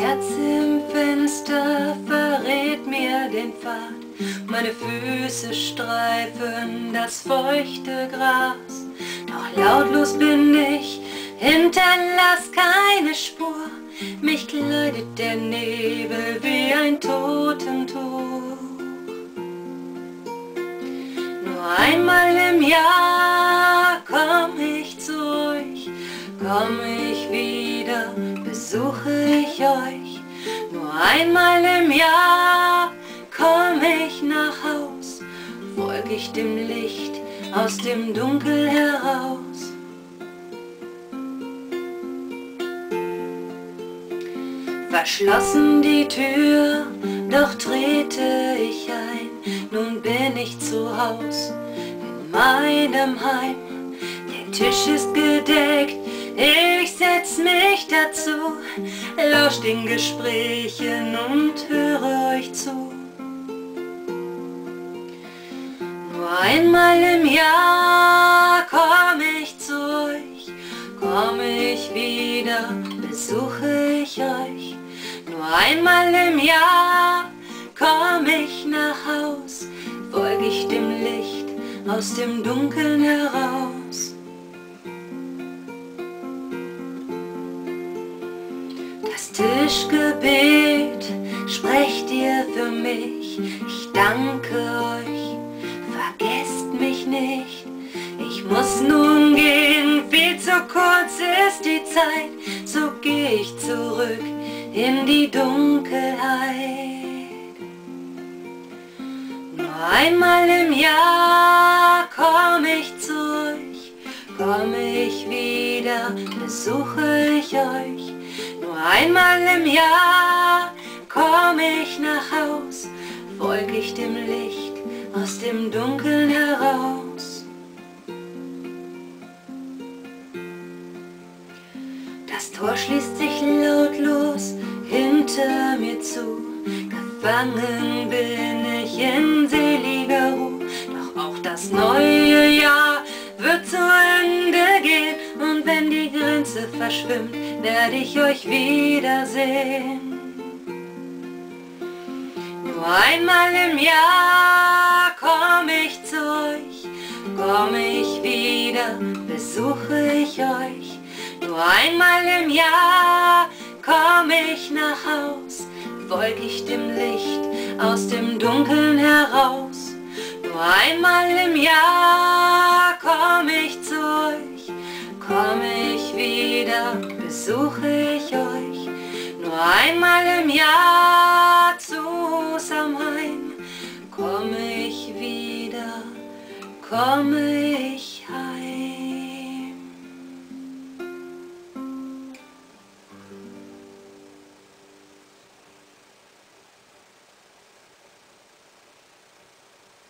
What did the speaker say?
Kerze im Fenster verrät mir den Pfad. Meine Füße streifen das feuchte Gras. Doch lautlos bin ich, hinterlass keine Spur. Mich kleidet der Nebel wie ein Totentuch. Nur einmal im Jahr komm ich zu euch, komm ich wieder, besuche ich euch. Nur einmal im Jahr komm ich nach Haus, folg ich dem Licht aus dem Dunkel heraus. Verschlossen die Tür, doch trete ich ein. Nun bin ich zu Haus in meinem Heim. Der Tisch ist gedeckt, ich setz mich dazu, lausch den Gesprächen und höre euch zu. Nur einmal im Jahr komm ich zu euch, komm ich wieder, besuche ich euch. Nur einmal im Jahr komm ich nach Haus, folg ich dem Licht aus dem Dunkeln heraus. Das Tischgebet sprecht ihr für mich, ich danke euch, vergesst mich nicht. Ich muss nun gehen, viel zu kurz ist die Zeit, so geh ich zurück in die Dunkelheit. Nur einmal im Jahr komm ich zu euch, komm ich wieder, besuche ich euch. Nur einmal im Jahr komm ich nach Haus, folg ich dem Licht aus dem Dunkeln heraus. Das Tor schließt sich lautlos hinter mir zu, gefangen bin ich in seliger Ruhe. Doch auch das neue Jahr wird zu Ende gehen, und wenn die Grenze verschwimmt, werde ich euch wiedersehen. Nur einmal im Jahr komm ich zu euch, komm ich wieder, besuche ich euch. Nur einmal im Jahr komm ich nach Haus, folg ich dem Licht aus dem Dunkeln heraus. Nur einmal im Jahr komm ich zu euch, komm ich wieder, besuche ich euch. Nur einmal im Jahr zu Hus am Hain, komm ich wieder, komme ich